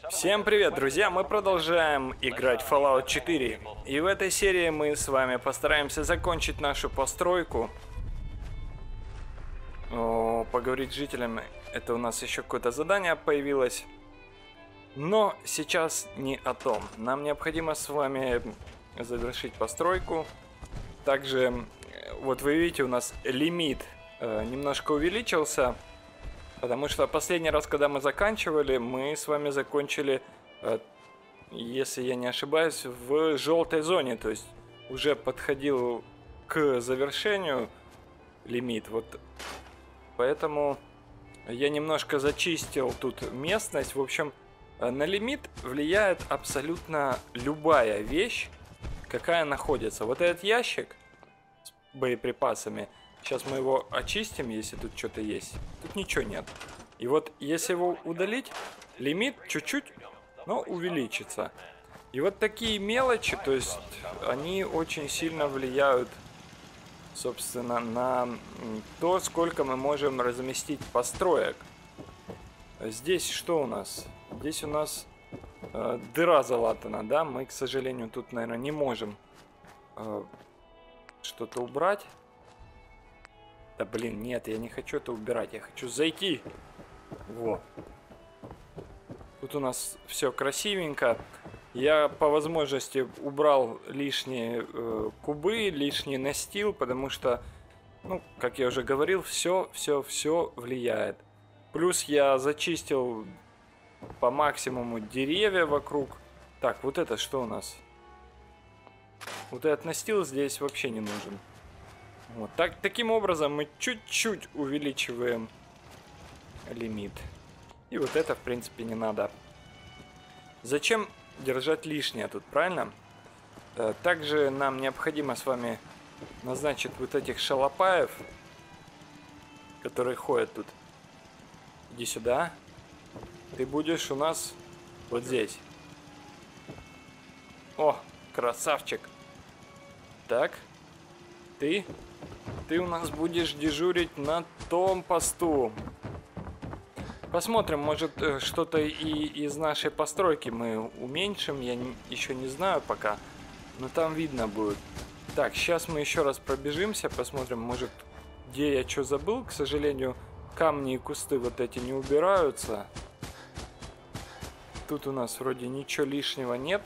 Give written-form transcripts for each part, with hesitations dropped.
Всем привет, друзья! Мы продолжаем играть в Fallout 4. И в этой серии мы с вами постараемся закончить нашу постройку. Поговорить с жителями. Это у нас еще какое-то задание появилось. Но сейчас не о том. Нам необходимо с вами завершить постройку. Также, вот вы видите, у нас лимит немножко увеличился. Потому что последний раз, когда мы заканчивали, мы с вами закончили, если я не ошибаюсь, в желтой зоне. То есть уже подходил к завершению лимит. Вот поэтому я немножко зачистил тут местность. В общем, на лимит влияет абсолютно любая вещь, какая находится. Вот этот ящик с боеприпасами. Сейчас мы его очистим, если тут что-то есть. Тут ничего нет. И вот если его удалить, лимит чуть-чуть, но увеличится. И вот такие мелочи, то есть они очень сильно влияют, собственно, на то, сколько мы можем разместить построек. Здесь что у нас? Здесь у нас дыра залатана, да? Мы, к сожалению, тут, наверное, не можем что-то убрать. Да блин, нет, я не хочу это убирать, я хочу зайти. Во. Тут у нас все красивенько. Я по возможности убрал лишние кубы, лишний настил, потому что, ну, как я уже говорил, все влияет. Плюс я зачистил по максимуму деревья вокруг. Так, вот это что у нас? Вот этот настил здесь вообще не нужен. Вот таким образом мы чуть-чуть увеличиваем лимит. И вот это, в принципе, не надо. Зачем держать лишнее тут, правильно? Также нам необходимо с вами назначить вот этих шалопаев, которые ходят тут. Иди сюда. Ты будешь у нас вот здесь. О, красавчик. Так. Ты у нас будешь дежурить на том посту. Посмотрим, может что-то и из нашей постройки мы уменьшим. Я еще не знаю пока. Но там видно будет. Так, сейчас мы еще раз пробежимся. Посмотрим, может где я что забыл. К сожалению, камни и кусты вот эти не убираются. Тут у нас вроде ничего лишнего нет.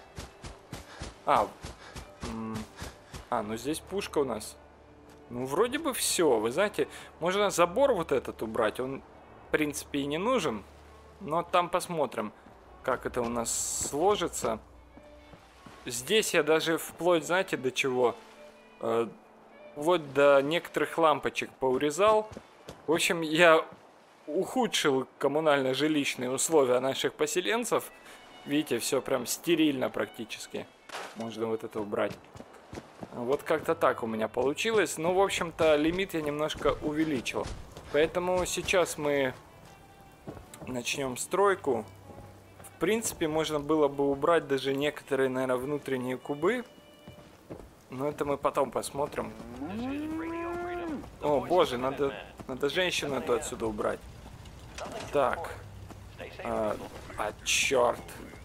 Ну здесь пушка у нас. Ну, вроде бы все. Вы знаете, можно забор вот этот убрать. Он, в принципе, и не нужен. Но там посмотрим, как это у нас сложится. Здесь я даже вплоть, знаете, до чего? Вот до некоторых лампочек поурезал. В общем, я ухудшил коммунально-жилищные условия наших поселенцев. Видите, все прям стерильно практически. Можно вот это убрать. Вот как-то так у меня получилось. Ну, в общем-то, лимит я немножко увеличил. Поэтому сейчас мы начнем стройку. В принципе, можно было бы убрать даже некоторые, наверное, внутренние кубы. Но это мы потом посмотрим. О, боже, надо женщину эту отсюда убрать. Так. Черт.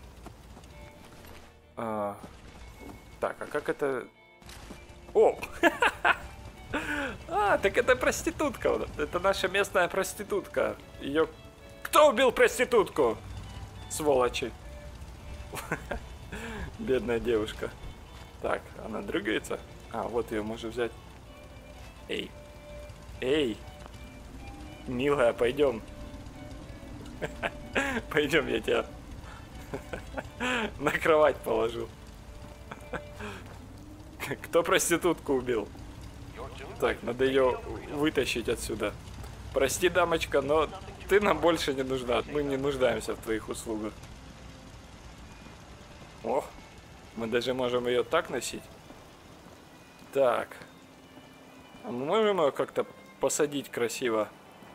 Так, а как это... О! Так это проститутка. Это наша местная проститутка. Ее... Кто убил проститутку? Сволочи. Бедная девушка. Так, она дрыгается. Вот ее можно взять. Эй. Эй. Милая, пойдем. Пойдем, я тебя на кровать положу. Кто проститутку убил? Так, надо ее вытащить отсюда. Прости, дамочка, но ты нам больше не нужна. Мы не нуждаемся в твоих услугах. О, мы даже можем ее так носить. Так. А мы можем ее как-то посадить красиво?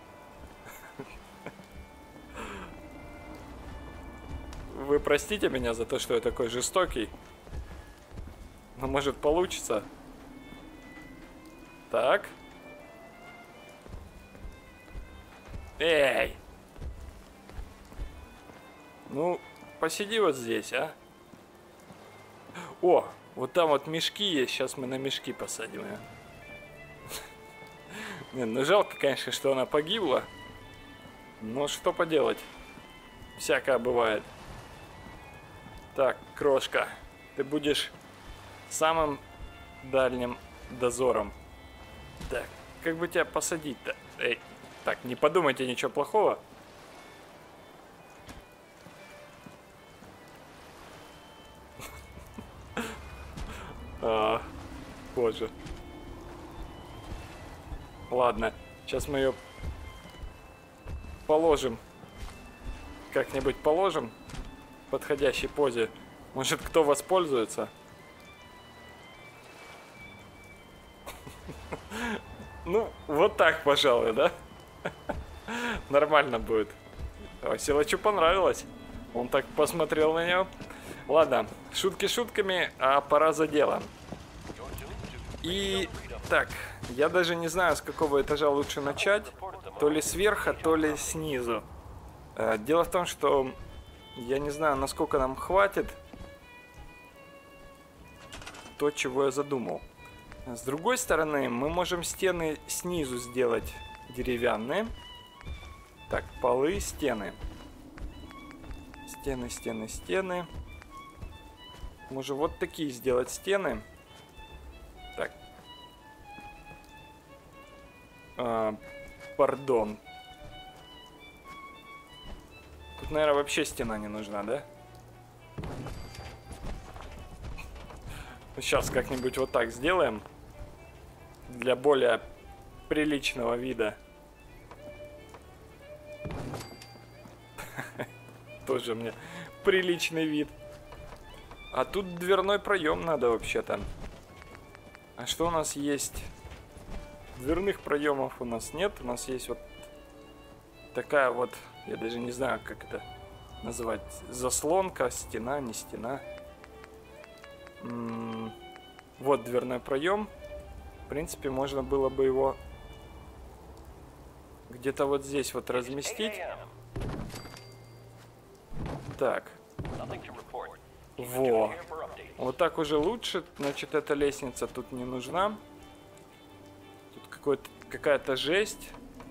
Вы простите меня за то, что я такой жестокий. Но может получится. Так. Эй! Ну, посиди вот здесь, а? О, вот там вот мешки есть. Сейчас мы на мешки посадим ее. Не, ну жалко, конечно, что она погибла. Но что поделать? Всякое бывает. Так, крошка, ты будешь самым дальним дозором. Так, как бы тебя посадить-то? Эй, так, не подумайте ничего плохого. Боже. Ладно, сейчас мы ее положим. Как-нибудь положим в подходящей позе. Может, кто воспользуется? Ну, вот так, пожалуй, да? Нормально будет. Силачу понравилось. Он так посмотрел на нее. Ладно, шутки шутками, а пора за дело. И так, я даже не знаю, с какого этажа лучше начать. То ли сверху, то ли снизу. Дело в том, что я не знаю, насколько нам хватит то, чего я задумал. С другой стороны, мы можем стены снизу сделать деревянные. Так, полы, стены. Стены, стены, стены. Можем вот такие сделать стены. Так. Пардон. Тут, наверное, вообще стена не нужна, да? Сейчас как-нибудь вот так сделаем. Для более приличного вида. Тоже мне приличный вид. А тут дверной проем надо вообще-то. А что у нас есть? Дверных проемов у нас нет. У нас есть вот такая вот, я даже не знаю, как это называть. Заслонка, стена, не стена. Вот дверной проем. В принципе, можно было бы его где-то вот здесь вот разместить. Так. Во. Вот так уже лучше. Значит, эта лестница тут не нужна. Тут какая-то жесть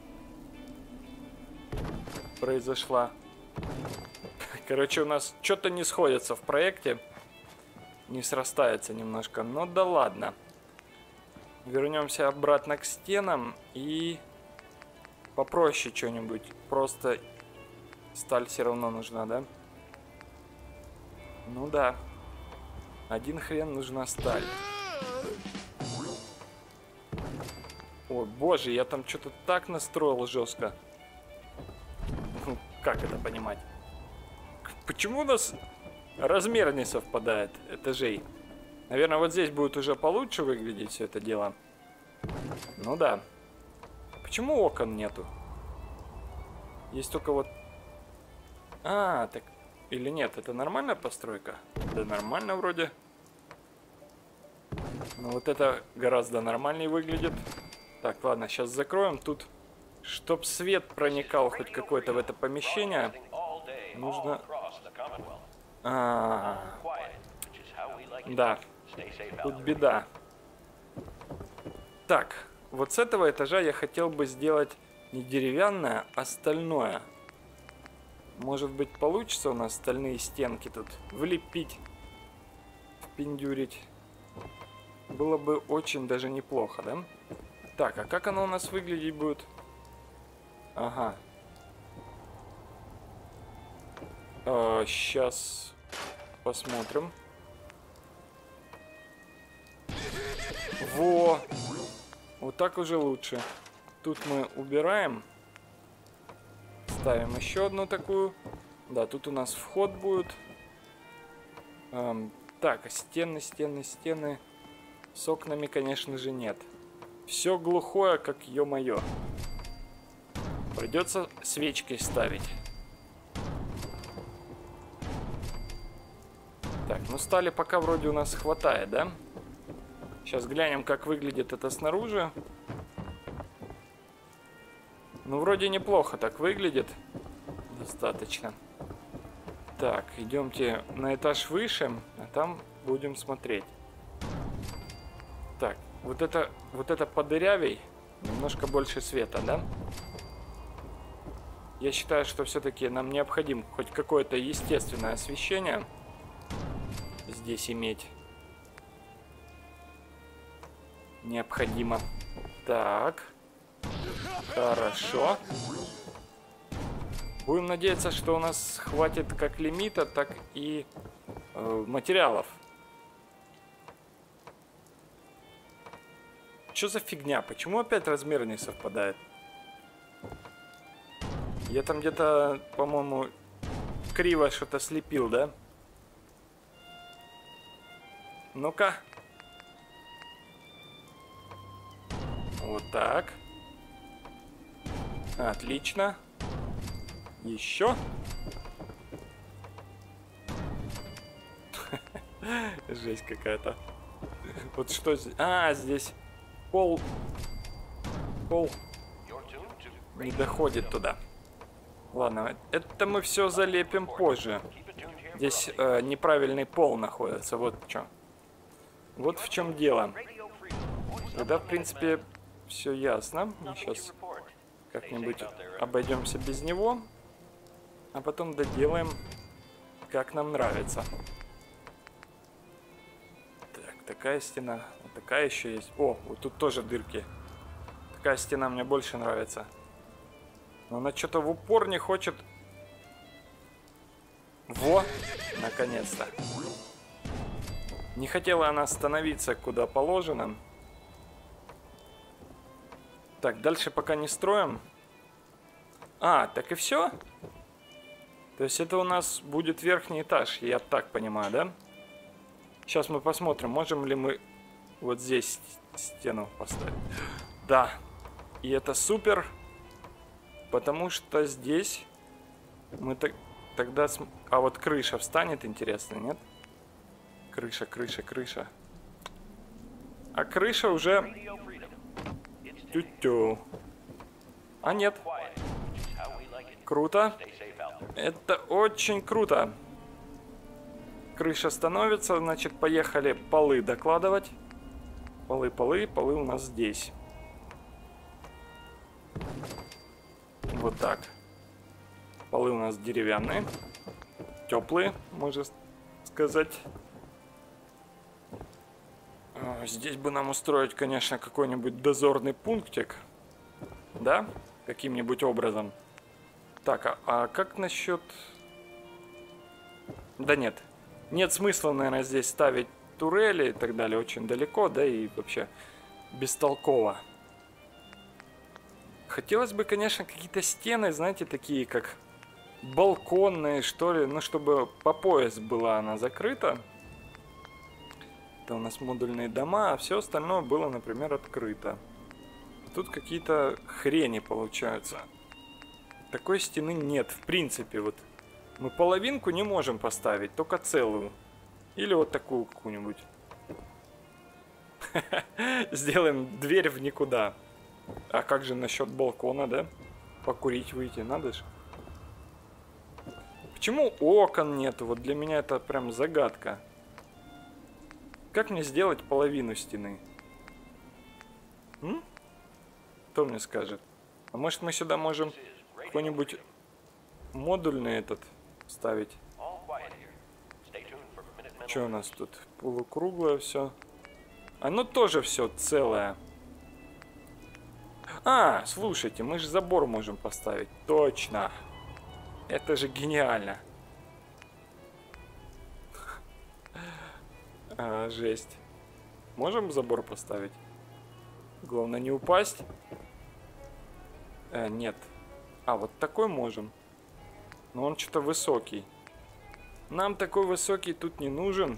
произошла. Короче, у нас что-то не сходится в проекте. Не срастается немножко. Но да ладно. Вернемся обратно к стенам и попроще что-нибудь. Просто сталь все равно нужна, да? Ну да. Один хрен нужна сталь. О, боже, я там что-то так настроил жестко. Ну, как это понимать? Почему у нас размер не совпадает этажей? Наверное, вот здесь будет уже получше выглядеть все это дело. Ну да. Почему окон нету? Есть только вот... А, так... Или нет, это нормальная постройка? Да нормально вроде. Но вот это гораздо нормальнее выглядит. Так, ладно, сейчас закроем. Тут, чтоб свет проникал хоть какой-то в это помещение, нужно... Да, тут беда. Так, вот с этого этажа я хотел бы сделать не деревянное, а стальное. Может быть, получится у нас стальные стенки тут влепить, впендюрить. Было бы очень даже неплохо, да? Так, а как оно у нас выглядеть будет? Ага. Сейчас посмотрим. Во! Вот так уже лучше. Тут мы убираем. Ставим еще одну такую. Да, тут у нас вход будет. Так, стены, стены, стены. С окнами, конечно же, нет. Все глухое, как ё-моё. Придется свечкой ставить. Так, ну стали пока вроде у нас хватает, да? Сейчас глянем, как выглядит это снаружи. Ну, вроде неплохо так выглядит. Достаточно. Так, идемте на этаж выше, а там будем смотреть. Так, вот это подырявей, немножко больше света, да? Я считаю, что все-таки нам необходимо хоть какое-то естественное освещение здесь иметь. Необходимо. Так. Хорошо. Будем надеяться, что у нас хватит как лимита, так и материалов. Что за фигня? Почему опять размер не совпадает? Я там где-то, по-моему, криво что-то слепил, да? Ну-ка. Вот так. Отлично. Еще. Жесть какая-то. Вот что здесь? А, здесь пол не доходит туда. Ладно, это мы все залепим позже. Здесь неправильный пол находится. Вот что. Вот в чем дело. Тогда, в принципе, все ясно. Мы сейчас как-нибудь обойдемся без него. А потом доделаем, как нам нравится. Так, такая стена. Вот такая еще есть. О, вот тут тоже дырки. Такая стена мне больше нравится. Но она что-то в упор не хочет. Во! Наконец-то. Не хотела она становиться куда положено. Так, дальше пока не строим. А, так и все? То есть это у нас будет верхний этаж, я так понимаю, да? Сейчас мы посмотрим, можем ли мы вот здесь стену поставить. Да. И это супер. Потому что здесь мы тогда... А вот крыша встанет, интересно, нет? Крыша, крыша, крыша. А крыша уже... Тю-тю. А нет. Круто. Это очень круто. Крыша становится, значит, поехали полы докладывать. Полы у нас здесь. Вот так. Полы у нас деревянные. Теплые, можно сказать. Здесь бы нам устроить, конечно, какой-нибудь дозорный пунктик. Да? Каким-нибудь образом. Так, а как насчет... Да нет. Нет смысла, наверное, здесь ставить турели и так далее. Очень далеко, да, и вообще бестолково. Хотелось бы, конечно, какие-то стены, знаете, такие как балконные, что ли. Ну, чтобы по пояс была она закрыта. Это у нас модульные дома, а все остальное было, например, открыто. Тут какие-то хрени получаются. Такой стены нет, в принципе, вот. Мы половинку не можем поставить, только целую. Или вот такую какую-нибудь. Сделаем дверь в никуда. А как же насчет балкона, да? Покурить выйти, надо же. Почему окон нету? Вот для меня это прям загадка. Как мне сделать половину стены? Кто мне скажет? А может мы сюда можем какой-нибудь модульный этот ставить? Что у нас тут? Полукруглое все. Оно тоже все целое. А, слушайте, мы же забор можем поставить. Точно. Это же гениально. Жесть. Можем забор поставить? Главное не упасть. Нет. А, вот такой можем. Но он что-то высокий. Нам такой высокий тут не нужен.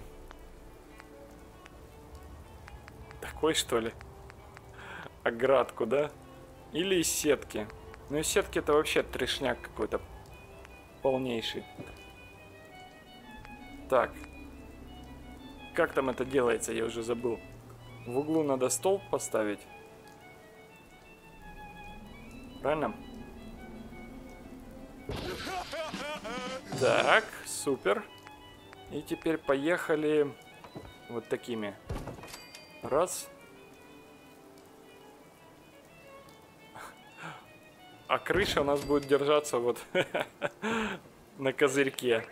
Такой, что ли? Оградку, да? Или из сетки. Ну, из сетки это вообще трешняк какой-то полнейший. Так. Как там это делается, я уже забыл. В углу надо столб поставить. Правильно? Так, супер. И теперь поехали вот такими. Раз. А крыша у нас будет держаться вот на козырьке.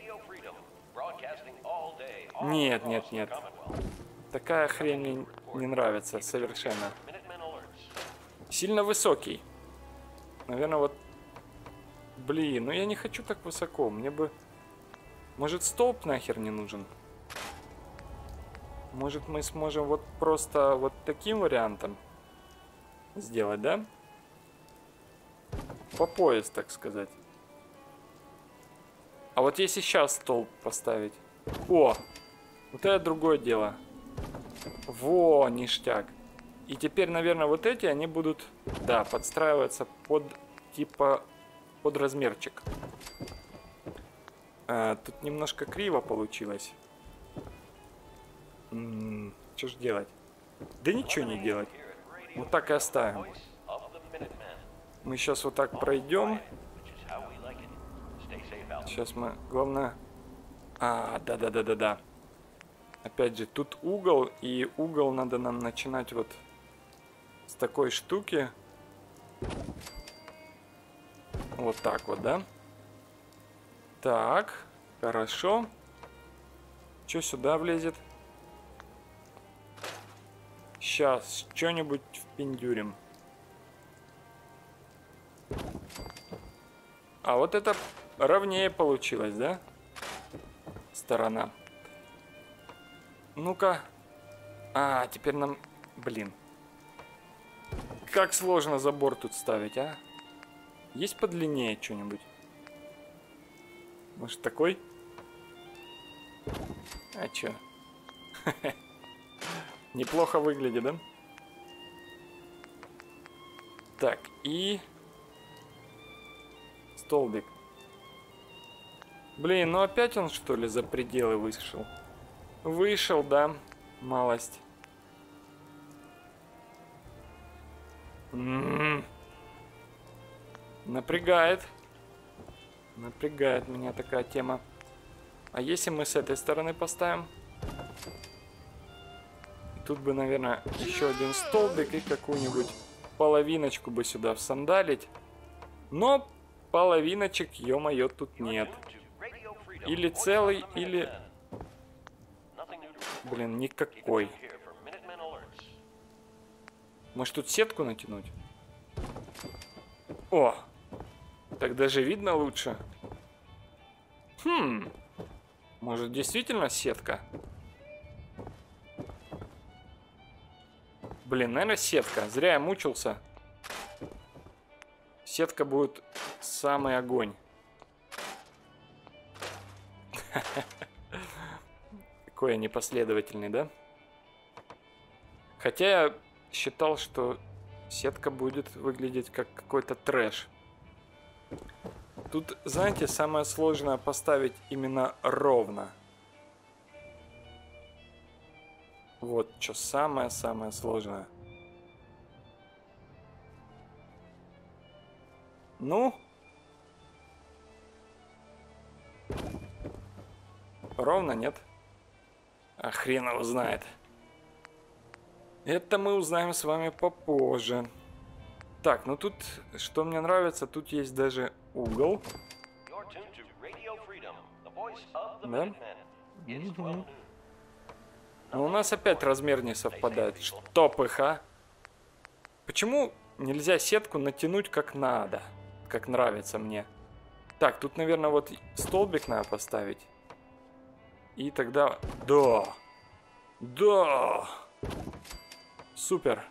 Нет, нет, нет. Такая хрень мне не нравится совершенно. Сильно высокий. Наверное, вот... Блин, ну я не хочу так высоко. Мне бы... Может, столб нахер не нужен? Может, мы сможем вот просто вот таким вариантом сделать, да? По пояс, так сказать. А вот если сейчас столб поставить... О! Вот это другое дело. Во, ништяк. И теперь, наверное, вот эти, они будут, да, подстраиваться под, типа, под размерчик. Тут немножко криво получилось. Что ж делать? Да ничего не делать. Вот так и оставим. Мы сейчас вот так пройдем. Сейчас мы, главное... да. Опять же, тут угол, и угол надо нам начинать вот с такой штуки. Вот так вот, да? Так, хорошо. Что сюда влезет? Сейчас что-нибудь впендюрим. А вот это ровнее получилось, да? Сторона. Ну-ка. Теперь нам... Блин. Как сложно забор тут ставить, а? Есть подлиннее что-нибудь? Может, такой? А чё? Неплохо выглядит, да? Так, и... Столбик. Блин, ну опять он, что ли, за пределы вышел? Вышел, да, малость. Напрягает. Напрягает меня такая тема. А если мы с этой стороны поставим? Тут бы, наверное, еще один столбик и какую-нибудь половиночку бы сюда всандалить. Но половиночек, ё-моё, тут нет. Или целый, или... Блин, никакой. Может, тут сетку натянуть? О! Так даже видно лучше. Может, действительно сетка? Блин, наверное, сетка. Зря я мучился. Сетка будет самый огонь. Какой я непоследовательный, да? Хотя я считал, что сетка будет выглядеть как какой-то трэш. Тут, знаете, самое сложное поставить именно ровно. Вот что самое-самое сложное. Ну? Ровно, нет? А хрен его знает. Это мы узнаем с вами попозже. Так, ну тут, что мне нравится, тут есть даже угол. Да? Но у нас опять размер не совпадает. Что пыха? Почему нельзя сетку натянуть как надо? Как нравится мне. Так, тут, наверное, вот столбик надо поставить. И тогда... Да! Да! Супер!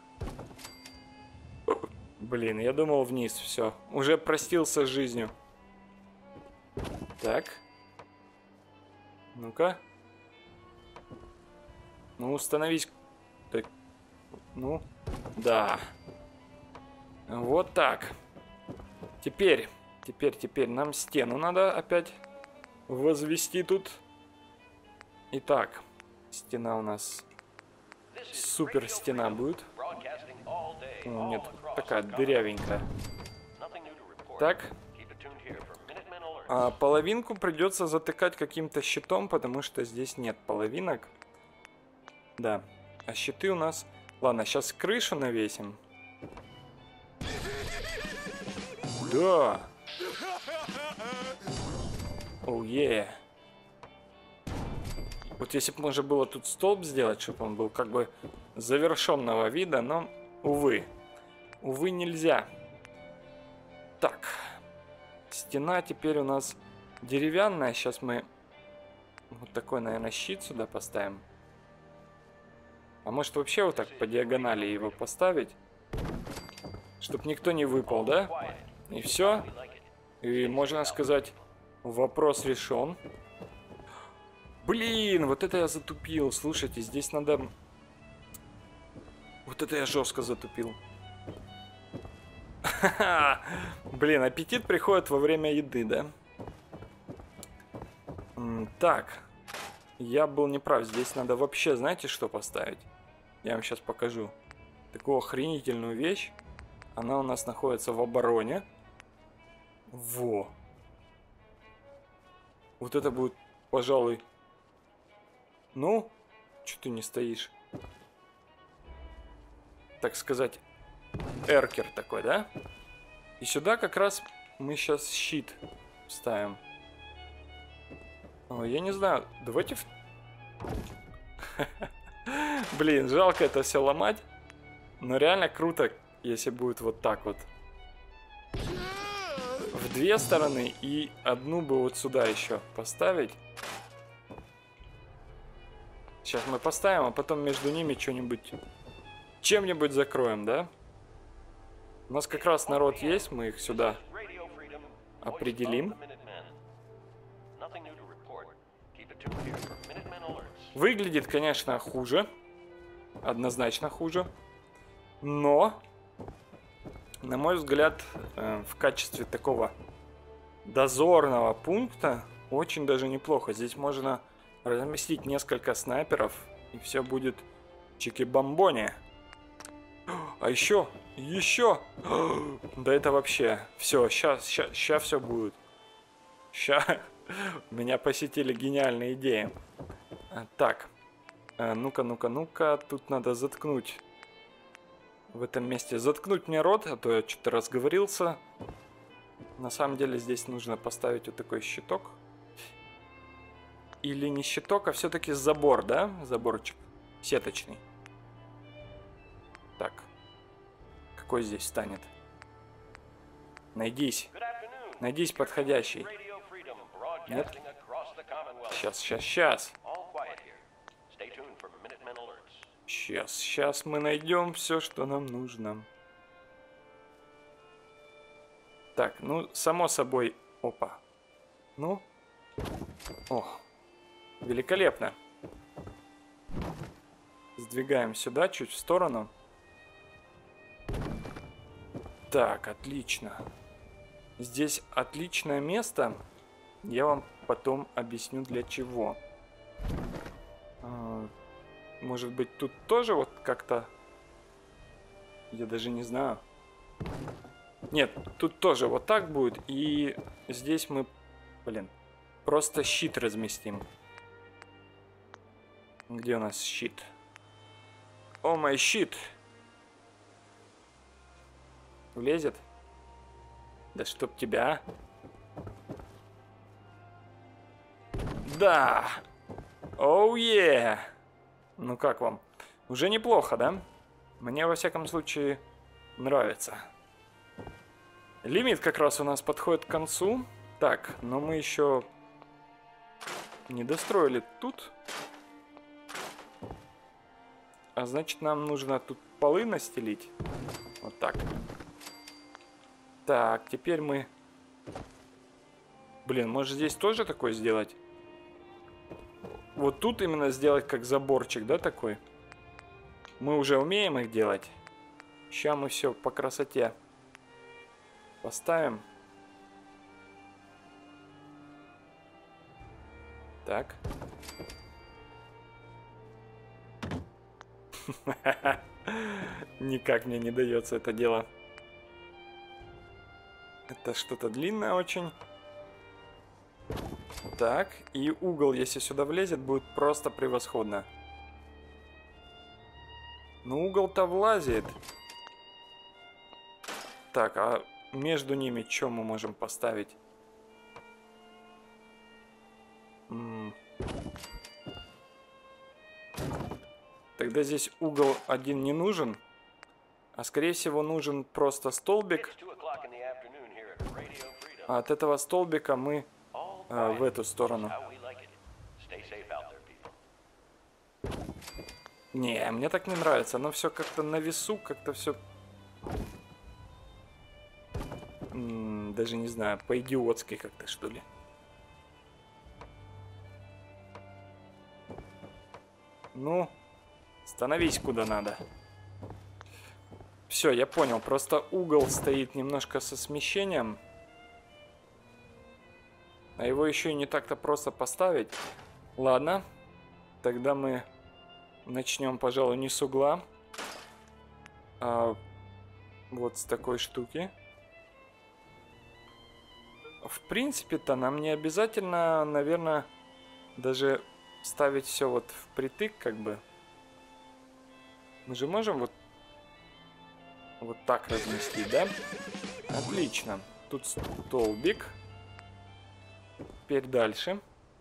Блин, я думал вниз, все. Уже простился с жизнью. Так. Ну-ка. Ну, становись... Так. Ну, да. Вот так. Теперь нам стену надо опять возвести тут. Итак, стена у нас... Супер стена будет. О, нет, такая дырявенькая. Так. А половинку придется затыкать каким-то щитом, потому что здесь нет половинок. Да. А щиты у нас... Ладно, сейчас крышу навесим. Да. Оу, Вот если бы можно было тут столб сделать, чтобы он был как бы завершенного вида, но, увы. Увы, нельзя. Так. Стена теперь у нас деревянная. Сейчас мы вот такой, наверное, щит сюда поставим. А может вообще вот так по диагонали его поставить? Чтоб никто не выпал, да? И все. И можно сказать, вопрос решен. Блин, вот это я затупил. Слушайте, здесь надо... Вот это я жестко затупил. Блин, аппетит приходит во время еды, да? Так. Я был неправ. Здесь надо вообще, знаете, что поставить? Я вам сейчас покажу. Такую охренительную вещь. Она у нас находится в обороне. Во. Вот это будет, пожалуй... Ну, что ты не стоишь? Так сказать, эркер такой, да? И сюда как раз мы сейчас щит ставим. О, я не знаю, давайте... Блин, жалко это все ломать. Но реально круто, если будет вот так вот. В две стороны и одну бы вот сюда еще поставить. Сейчас мы поставим, а потом между ними что-нибудь... Чем-нибудь закроем, да? У нас как раз народ есть, мы их сюда определим. Выглядит, конечно, хуже. Однозначно хуже. Но, на мой взгляд, в качестве такого дозорного пункта очень даже неплохо. Здесь можно разместить несколько снайперов, и все будет чики-бомбони. А еще! Да это вообще... Все, сейчас все будет. Сейчас меня посетили гениальные идеи. Так. Ну-ка. Тут надо заткнуть. В этом месте заткнуть мне рот, а то я что-то разговорился. На самом деле здесь нужно поставить вот такой щиток. Или не щиток, а все-таки забор, да? Заборчик. Сеточный. Так. Какой здесь станет? Найдись. Найдись подходящий. Нет? Сейчас. Сейчас мы найдем все, что нам нужно. Так, ну, само собой... Опа. Ну. О. Великолепно. Сдвигаем сюда, чуть в сторону. Так, отлично. Здесь отличное место. Я вам потом объясню для чего. Может быть, тут тоже вот как-то... Я даже не знаю. Нет, тут тоже вот так будет. И здесь мы, блин, просто щит разместим. Где у нас щит? О, мой щит! Влезет? Да чтоб тебя. Да! Оу, е! Ну как вам? Уже неплохо, да? Мне во всяком случае нравится. Лимит как раз у нас подходит к концу. Так, но мы еще не достроили тут. А значит, нам нужно тут полы настелить. Вот так. Так, теперь мы... Блин, может здесь тоже такое сделать? Вот тут именно сделать как заборчик, да, такой? Мы уже умеем их делать. Сейчас мы все по красоте поставим. Так. Никак мне не дается это дело. Это что-то длинное очень. Так, и угол, если сюда влезет, будет просто превосходно. Ну, угол-то влазит. Так, а между ними что мы можем поставить? Тогда здесь угол один не нужен. А скорее всего нужен просто столбик. А от этого столбика мы в эту сторону. Не, мне так не нравится. Оно все как-то на весу, как-то все... Даже не знаю, по-идиотски как-то, что ли. Ну, становись куда надо. Все, я понял. Просто угол стоит немножко со смещением. А его еще и не так-то просто поставить. Ладно. Тогда мы начнем, пожалуй, не с угла, а вот с такой штуки. В принципе-то нам не обязательно, наверное, даже ставить все вот впритык, как бы. Мы же можем вот так разместить, да? Отлично. Тут столбик. Теперь дальше.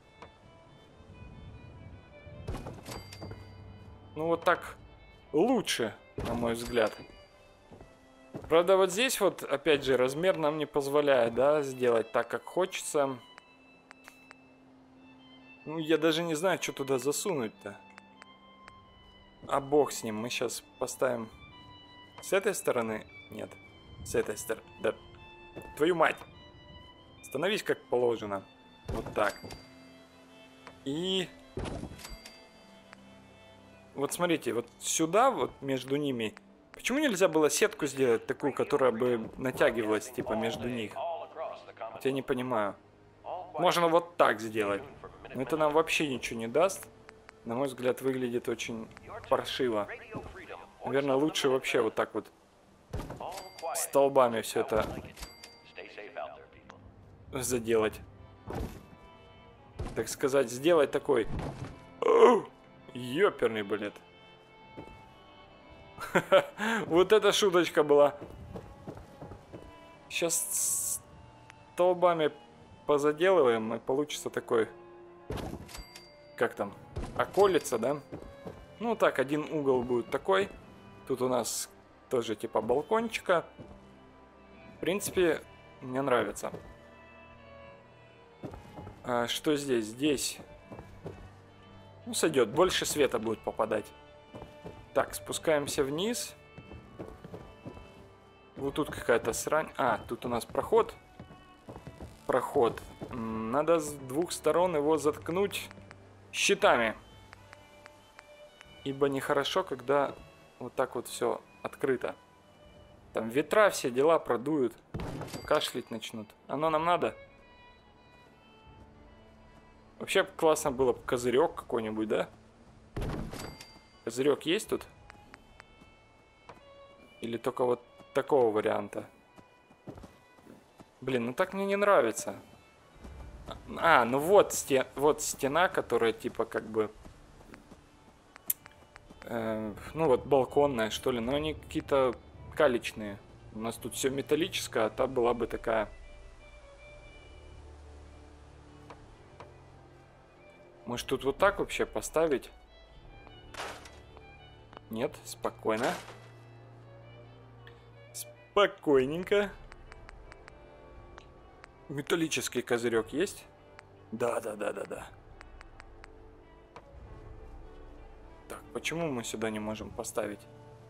Ну вот так лучше, на мой взгляд. Правда, вот здесь вот, опять же, размер нам не позволяет, да, сделать так, как хочется. Ну, я даже не знаю, что туда засунуть-то. А бог с ним. Мы сейчас поставим с этой стороны. Нет, с этой стороны. Да, твою мать. Становись как положено. Вот так. И... Вот смотрите, вот сюда, вот между ними... Почему нельзя было сетку сделать такую, которая бы натягивалась, типа, между них? Вот я не понимаю. Можно вот так сделать. Но это нам вообще ничего не даст. На мой взгляд, выглядит очень паршиво. Наверное, лучше вообще вот так вот столбами все это заделать. Так сказать, сделать такой... Ёперный, блядь. Вот эта шуточка была. Сейчас столбами позаделываем, и получится такой... Как там? Околица, да? Ну так, один угол будет такой. Тут у нас тоже типа балкончика. В принципе, мне нравится. А что здесь? Здесь... Ну, сойдет. Больше света будет попадать. Так, спускаемся вниз. Вот тут какая-то срань. А, тут у нас проход. Проход. Надо с двух сторон его заткнуть щитами. Ибо нехорошо, когда вот так вот все открыто. Там ветра, все дела продуют. Кашлять начнут. Оно нам надо? Вообще классно было бы козырек какой-нибудь, да? Козырек есть тут? Или только вот такого варианта? Блин, ну так мне не нравится. А, ну вот, вот стена, которая типа как бы... ну вот балконная, что ли. Но они какие-то калечные. У нас тут все металлическое, а та была бы такая... Может тут вот так вообще поставить? Нет, спокойно. Спокойненько. Металлический козырек есть? Да. Так, почему мы сюда не можем поставить?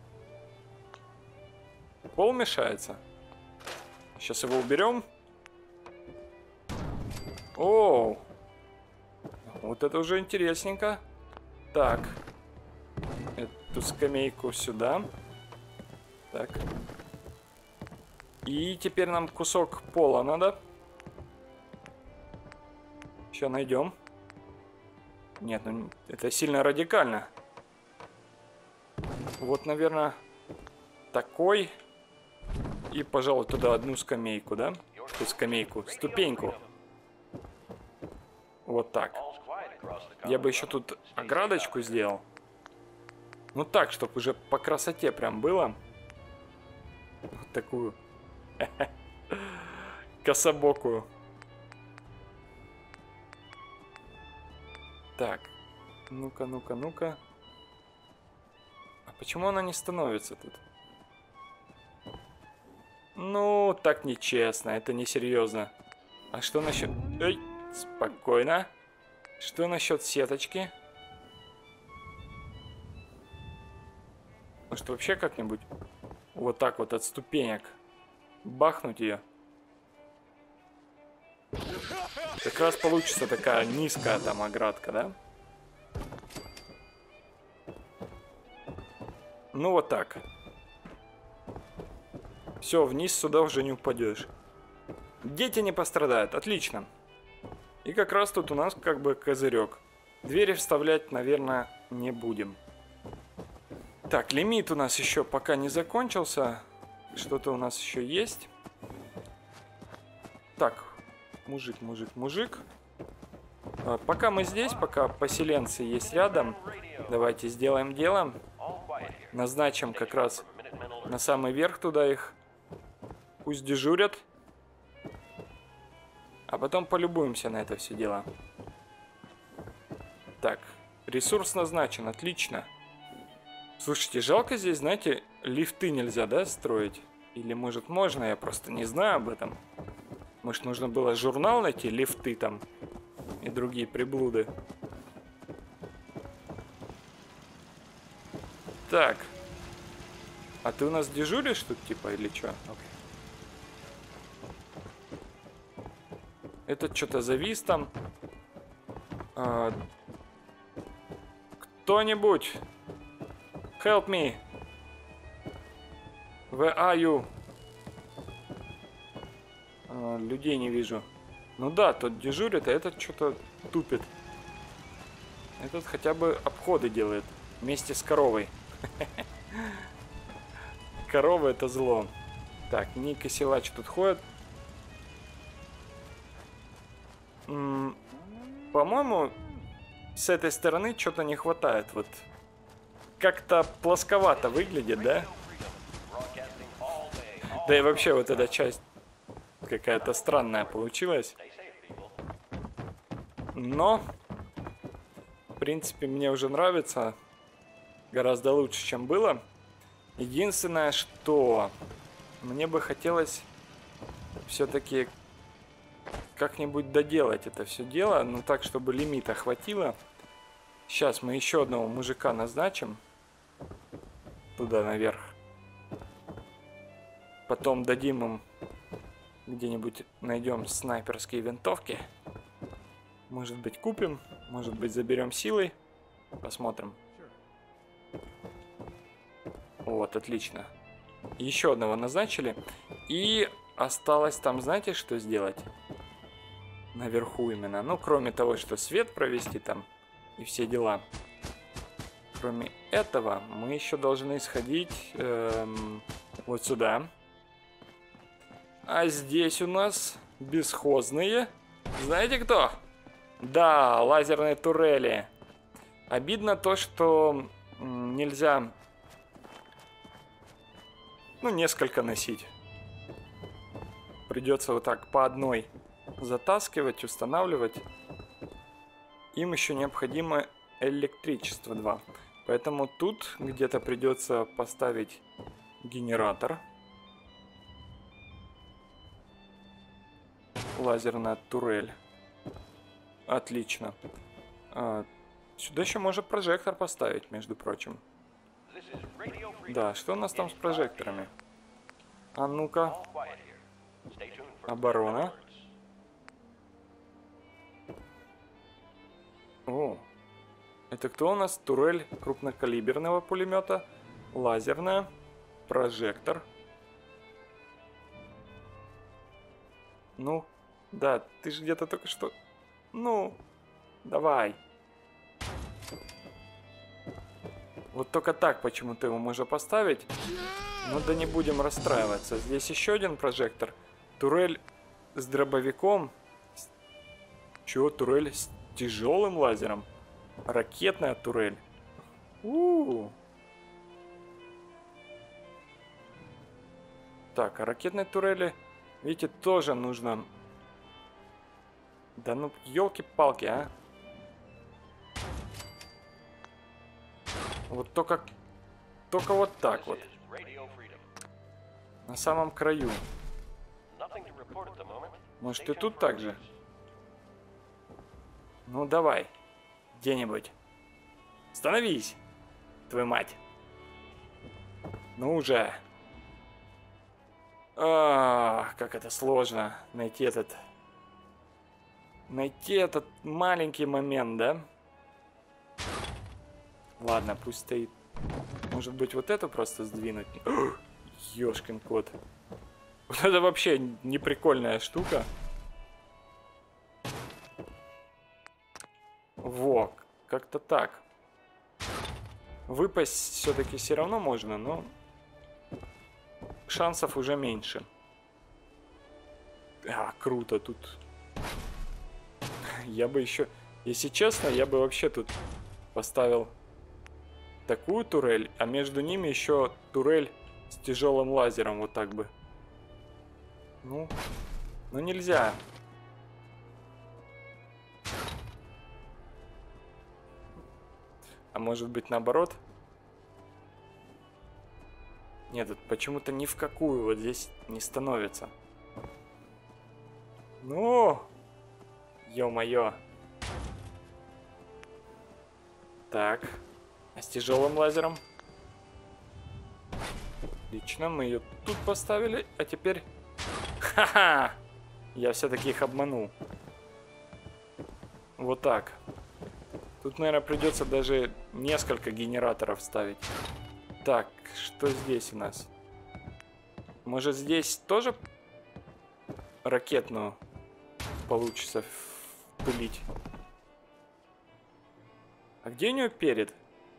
Пол мешается. Сейчас его уберем. Оу. Вот это уже интересненько. Так. Эту скамейку сюда. Так. И теперь нам кусок пола надо. Сейчас найдем. Нет, ну это сильно радикально. Вот, наверное, такой. И, пожалуй, туда одну скамейку, да? Ту скамейку, ступеньку. Вот так. Я бы еще тут оградочку сделал. Ну так, чтобы уже по красоте прям было. Вот такую. Кособокую. Так. Ну-ка, ну-ка, ну-ка. А почему она не становится тут? Ну, так нечестно, это несерьезно. А что насчет... Эй, спокойно. Что насчет сеточки? Может, вообще как-нибудь вот так вот от ступенек бахнуть ее? Как раз получится такая низкая там оградка, да? Ну вот так. Все, вниз сюда уже не упадешь. Дети не пострадают, отлично. И как раз тут у нас как бы козырек. Двери вставлять, наверное, не будем. Так, лимит у нас еще пока не закончился. Что-то у нас еще есть. Так, мужик. Пока мы здесь, пока поселенцы есть рядом, давайте сделаем дело. Назначим как раз на самый верх туда их. Пусть дежурят. А потом полюбуемся на это все дело. Так, ресурс назначен, отлично. Слушайте, жалко здесь, знаете, лифты нельзя, да, строить? Или, может, можно, я просто не знаю об этом. Может, нужно было журнал найти, лифты там и другие приблуды. Так. А ты у нас дежуришь тут, типа, или что? Этот что-то завис там. Кто-нибудь? Help me. Where are you? Людей не вижу. Ну да, тот дежурит, а этот что-то тупит. Этот хотя бы обходы делает. Вместе с коровой. Корова это зло. Так, Ник и Силач тут ходят. По-моему, с этой стороны что-то не хватает. Вот как-то плосковато выглядит, да? Да и вообще вот эта часть какая-то странная получилась. Но, в принципе, мне уже нравится. Гораздо лучше, чем было. Единственное, что мне бы хотелось все-таки как-нибудь доделать это все дело. Ну так, чтобы лимита хватило. Сейчас мы еще одного мужика назначим. Туда наверх. Потом дадим им где-нибудь, найдем снайперские винтовки. Может быть купим, может быть заберем силой. Посмотрим. Вот, отлично. Еще одного назначили. И осталось там, знаете, что сделать? Наверху именно. Ну, кроме того, что свет провести там и все дела. Кроме этого, мы еще должны сходить вот сюда. А здесь у нас бесхозные. Знаете кто? Да, лазерные турели. Обидно то, что нельзя, ну, несколько носить. Придется вот так по одной затаскивать, устанавливать. Им еще необходимо электричество 2. Поэтому тут где-то придется поставить генератор. Лазерная турель. Отлично. Сюда еще можно прожектор поставить, между прочим. Да, что у нас там с прожекторами? А ну-ка. Оборона. О, это кто у нас? Турель крупнокалиберного пулемета, лазерная, прожектор. Ну, да, ты же где-то только что... Ну, давай. Вот только так почему-то его можно поставить. Ну да не будем расстраиваться. Здесь еще один прожектор. Турель с дробовиком. Чего? Турель тяжелым лазером. Ракетная турель. У-у-у. Так, а ракетной турели, видите, тоже нужно... Да ну, елки-палки, а. Вот только вот так вот. На самом краю. Может, и тут так же? Ну, давай. Где-нибудь. Становись, твою мать. Ну уже. Как это сложно найти этот маленький момент, да? Ладно, пусть стоит. Может быть, вот эту просто сдвинуть? Ёшкин кот. Вот это вообще неприкольная штука. Во, как-то так. Выпасть все-таки все равно можно, но шансов уже меньше. Круто тут. Я бы еще, если честно, я бы вообще тут поставил такую турель, а между ними еще турель с тяжелым лазером, вот так бы. Ну нельзя. А может быть наоборот? Нет, почему-то ни в какую вот здесь не становится. Ну, ё-моё. Так, а с тяжелым лазером? Отлично, мы ее тут поставили, а теперь... Ха-ха! Я все-таки их обманул. Вот так. Тут, наверное, придется даже несколько генераторов ставить. Так, что здесь у нас? Может, здесь тоже ракетную получится впылить? А где у нее перед?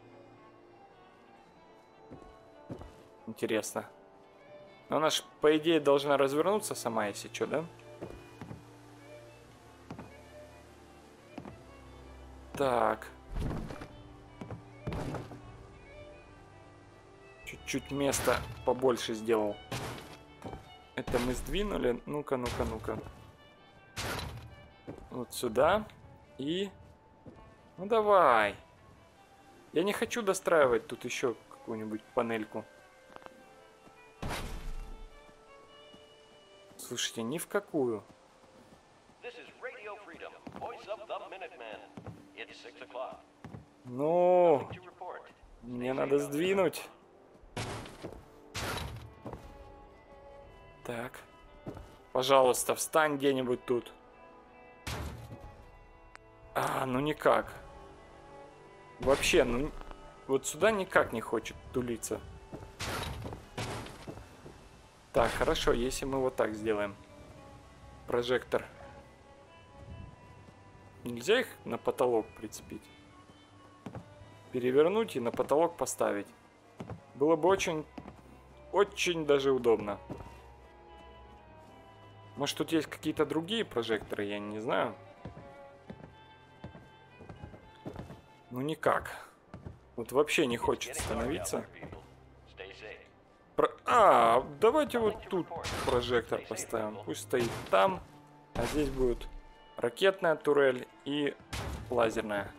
Интересно. Но она ж, по идее, должна развернуться сама, если что, да? Так. Чуть-чуть места побольше сделал. Это мы сдвинули. Ну-ка, ну-ка, ну-ка. Вот сюда. И... Ну давай. Я не хочу достраивать тут еще какую-нибудь панельку. Слушайте, ни в какую. Ну, мне надо сдвинуть. Так. Пожалуйста, встань где-нибудь тут. Ну никак. Вообще, ну вот сюда никак не хочет тулиться. Так, хорошо, если мы вот так сделаем. Прожектор. Нельзя их на потолок прицепить? Перевернуть и на потолок поставить. Было бы очень даже удобно. Может, тут есть какие-то другие прожекторы, я не знаю. Ну никак. Вот вообще не хочет становиться. Давайте вот тут прожектор поставим. Пусть стоит там. А здесь будет ракетная турель и лазерная.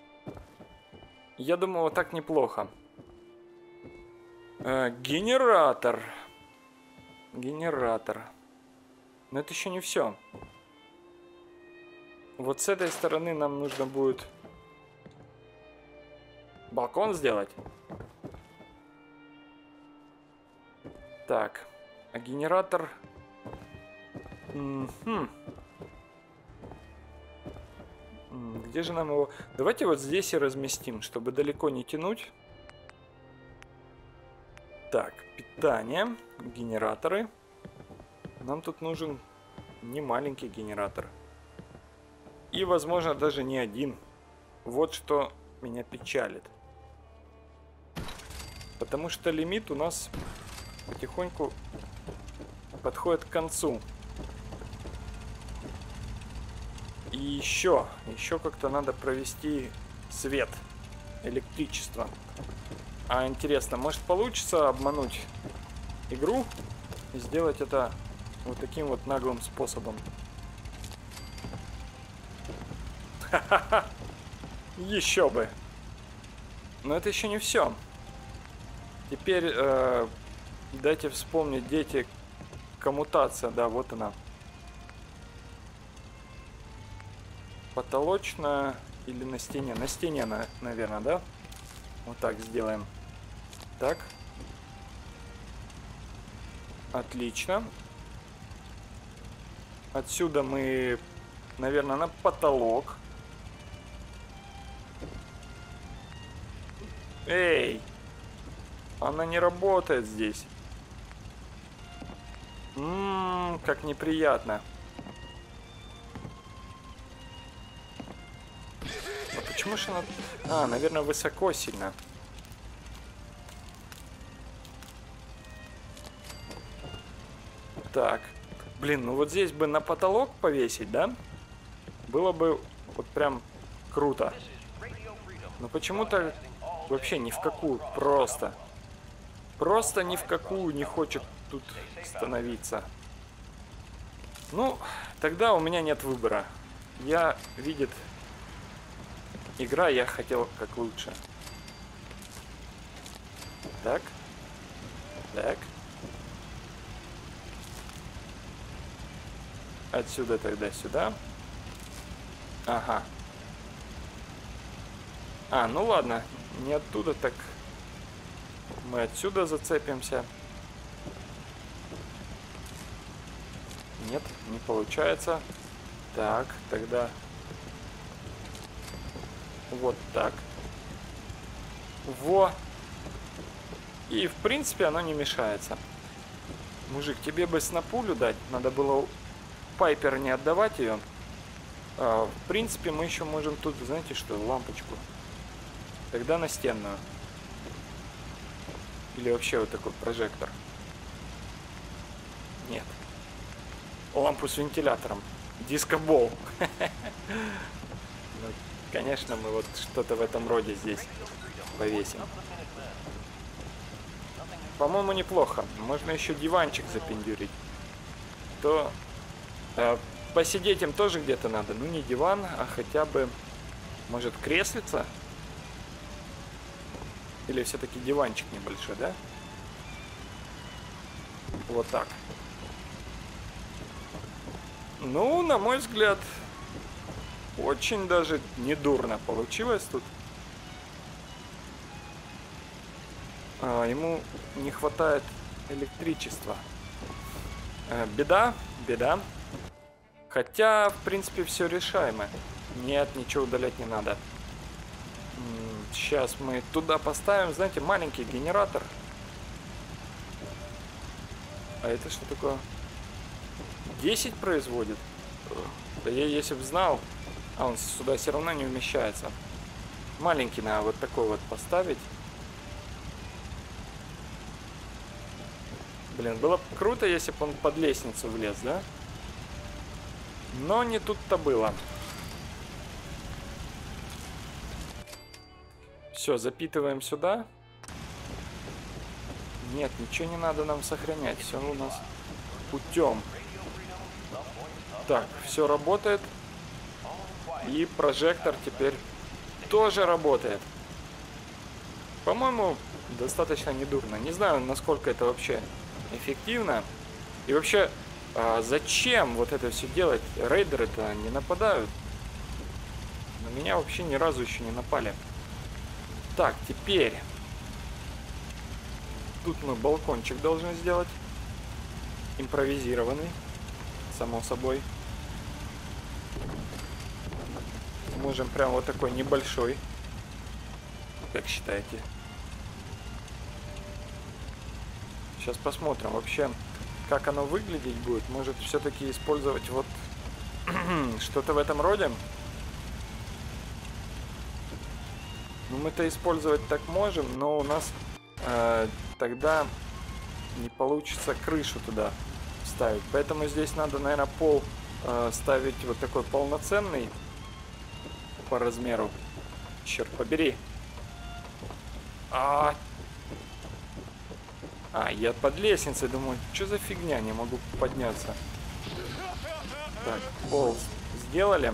Я думаю, вот так неплохо. Генератор. Генератор. Но это еще не все. Вот с этой стороны нам нужно будет балкон сделать. Так, а генератор... Где же нам его... Давайте вот здесь и разместим, чтобы далеко не тянуть. Так, питание, генераторы. Нам тут нужен не маленький генератор. И, возможно, даже не один. Вот что меня печалит. Потому что лимит у нас потихоньку подходит к концу. И еще как-то надо провести свет, электричество. А интересно, может получится обмануть игру и сделать это вот таким вот наглым способом? Ха-ха-ха! Еще бы! Но это еще не все. Теперь дайте вспомнить, дети, коммутация, да, вот она. Потолочная или на стене? На стене, наверное, да? Вот так сделаем. Так. Отлично. Отсюда мы, наверное, на потолок. Эй! Она не работает здесь. Как неприятно. А почему же она... А, наверное, высоко сильно. Так. Блин, ну вот здесь бы на потолок повесить, да? Было бы вот прям круто. Но почему-то вообще ни в какую. Просто ни в какую не хочет тут становиться. Ну, тогда у меня нет выбора. Видит игра, я хотел как лучше. Так. Так. Отсюда тогда сюда. Ага. А, ну ладно. Не оттуда, так мы отсюда зацепимся. Нет, не получается. Так, тогда вот так. Во. И в принципе оно не мешается. Мужик, тебе бы снопулю дать. Надо было Пайпер не отдавать ее. В принципе, мы еще можем тут, знаете что, лампочку. Тогда настенную. Или вообще вот такой прожектор. Нет. Лампу с вентилятором. Дискобол. Конечно, мы вот что-то в этом роде здесь повесим. По-моему, неплохо. Можно еще диванчик запендюрить. То посидеть им тоже где-то надо. Ну, не диван, а хотя бы, может, креслица? Или все-таки диванчик небольшой, да? Вот так. Ну, на мой взгляд, очень даже недурно получилось тут. Ему не хватает электричества. Беда. Хотя, в принципе, все решаемо. Нет, ничего удалять не надо. Сейчас мы туда поставим, знаете, маленький генератор. А это что такое? 10 производит? Да я, если бы знал... А, он сюда все равно не умещается. Маленький надо вот такой вот поставить. Блин, было бы круто, если бы он под лестницу влез, да? Но не тут-то было. Все, запитываем сюда. Нет, ничего не надо нам сохранять. Все у нас путем. Так, все работает. И прожектор теперь тоже работает. По-моему, достаточно недурно. Не знаю, насколько это вообще эффективно. И вообще, зачем вот это все делать? Рейдеры-то не нападают. На меня вообще ни разу еще не напали. Так, теперь тут мы балкончик должны сделать. Импровизированный, само собой. Можем прям вот такой небольшой. Как считаете? Сейчас посмотрим вообще, как оно выглядеть будет. Может, все-таки использовать вот что-то в этом роде. Ну, мы-то использовать так можем, но у нас тогда не получится крышу туда ставить. Поэтому здесь надо, наверное, пол ставить вот такой полноценный по размеру. Черт побери. Я под лестницей, думаю, что за фигня, не могу подняться. Так, пол сделали.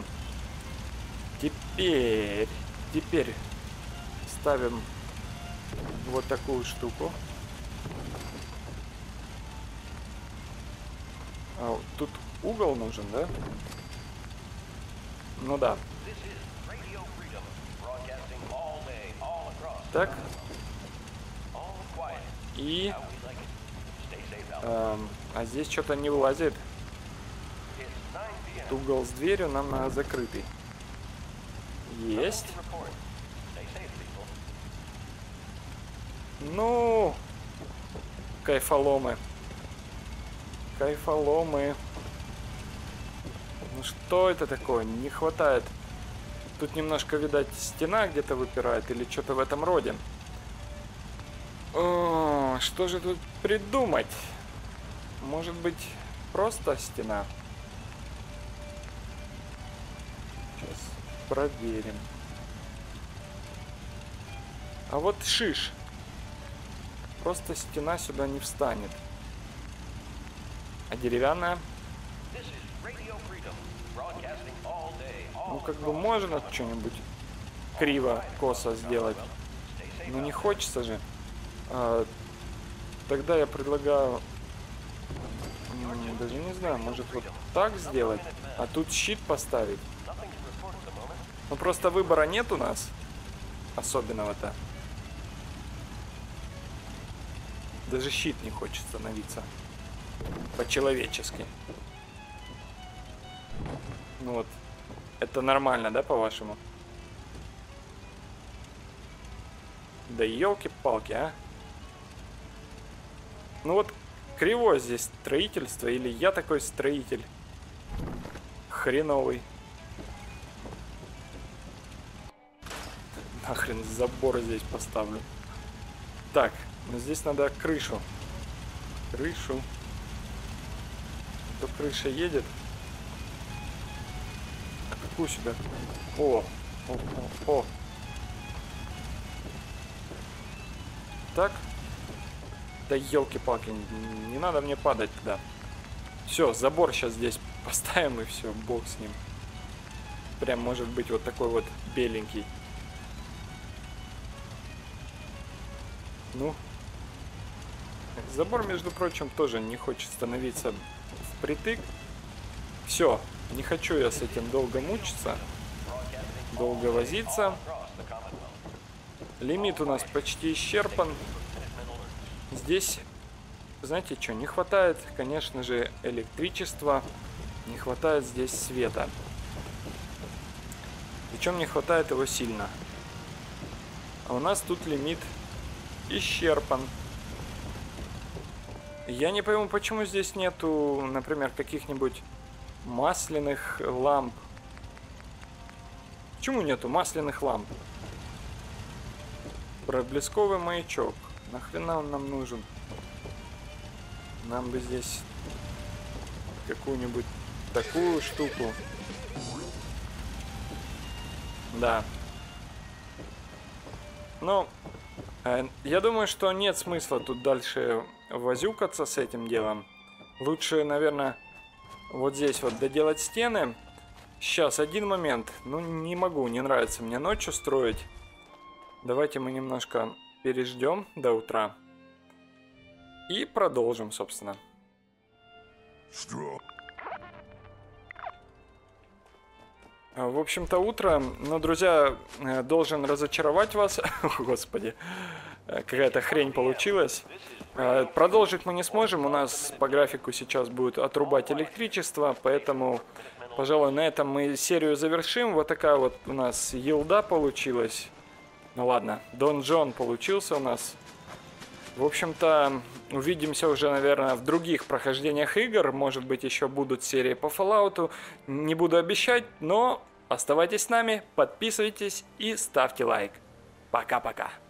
Теперь ставим вот такую штуку. Тут угол нужен, да? Ну да. Так. И... а здесь что-то не влазит. Угол с дверью нам надо закрытый. Есть. Ну, кайфоломы. Кайфоломы. Ну что это такое? Не хватает. Тут немножко, видать, стена где-то выпирает или что-то в этом роде. О, что же тут придумать? Может быть, просто стена? Сейчас проверим. А вот шиш. Просто стена сюда не встанет. А деревянная? Ну, как бы можно что-нибудь криво-косо сделать. Но не хочется же. Тогда я предлагаю... даже не знаю, может вот так сделать? А тут щит поставить? Ну, просто выбора нет у нас. Особенного-то. Даже щит не хочет становиться. По-человечески. Ну вот. Это нормально, да, по-вашему? Да елки-палки, а? Ну вот, кривое здесь строительство. Или я такой строитель. Хреновый. Нахрен забор здесь поставлю. Так, ну здесь надо крышу. Крышу. То крыша едет. А какую сюда? О. Так. Да елки-палки, не надо мне падать туда. Все, забор сейчас здесь поставим и все, бог с ним. Прям может быть вот такой вот беленький. Ну. Забор, между прочим, тоже не хочет становиться впритык. Все, не хочу я с этим долго мучиться. Долго возиться. Лимит у нас почти исчерпан. Здесь, знаете что, не хватает, конечно же, электричества. Не хватает здесь света. Причем не хватает его сильно. А у нас тут лимит исчерпан. Я не пойму, почему здесь нету, например, каких-нибудь масляных ламп. Почему нету масляных ламп? Проблесковый маячок. Нахрена он нам нужен? Нам бы здесь какую-нибудь такую штуку. Да. Но я думаю, что нет смысла тут дальше возюкаться с этим делом. Лучше, наверное, вот здесь вот доделать стены. Сейчас, один момент. Ну, не могу, не нравится мне ночью строить. Давайте мы немножко переждем до утра. И продолжим, собственно. В общем-то, утро. Но, друзья, должен разочаровать вас. Господи, какая-то хрень получилась. Продолжить мы не сможем. У нас по графику сейчас будет отрубать электричество. Поэтому, пожалуй, на этом мы серию завершим. Вот такая вот у нас елда получилась. Ну ладно, Дон Джон получился у нас. В общем-то, увидимся уже, наверное, в других прохождениях игр. Может быть, еще будут серии по Fallout. Не буду обещать, но оставайтесь с нами, подписывайтесь и ставьте лайк. Пока-пока.